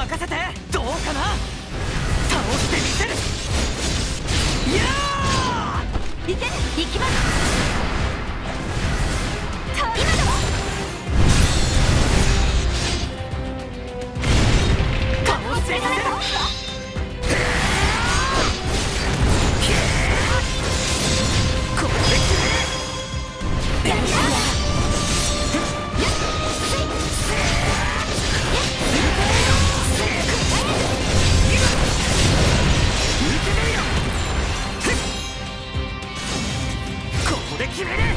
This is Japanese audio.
任せて。どうかな。倒してみせる。いやー、いけ、行きます。今だわ。倒してみせる。これで決める。決める。